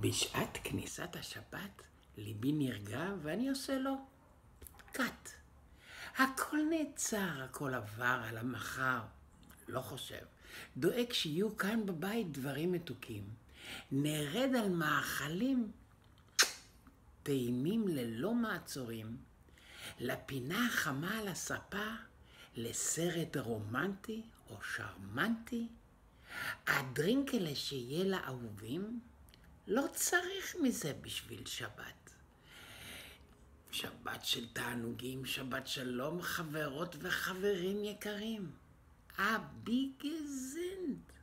בשעת כניסת השבת ליבי נרגע ואני עושה לו קאט. הכל נעצר, הכל עבר על המחר. לא חושב. דואג שיהיו כאן בבית דברים מתוקים. נרד על מאכלים טעימים ללא מעצורים. לפינה החמה על הספה, לסרט רומנטי או שרמנטי. הדרינקלה שיהיה לאהובים, לא צריך מזה בשביל שבת. שבת של תענוגים, שבת שלום חברות וחברים יקרים. אבי גזנט.